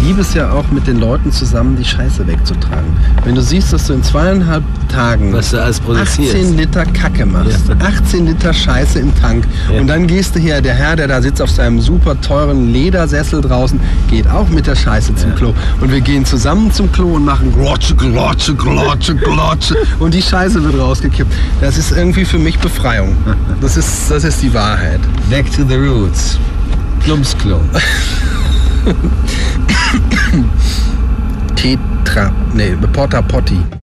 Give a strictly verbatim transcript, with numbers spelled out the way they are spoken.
liebe es ja auch, mit den Leuten zusammen die Scheiße wegzutragen. Wenn du siehst, dass du in zweieinhalb Tagen Was du alles produzierst. achtzehn Liter Kacke machst, Ja. achtzehn Liter Scheiße im Tank Ja. und dann gehst du hier, der Herr, der da sitzt auf seinem super teuren Ledersessel draußen, geht auch mit der Scheiße zum Ja. Klo und wir gehen zusammen zum Klo und machen Glotsche, Glotsche, Glotsche, Glotsche und die Scheiße wird rausgekippt. Das ist irgendwie für mich Befreiung. Das ist, das ist die Wahrheit. Back to the roots. Plumpsklo. Tetra, nee, Porta Potti.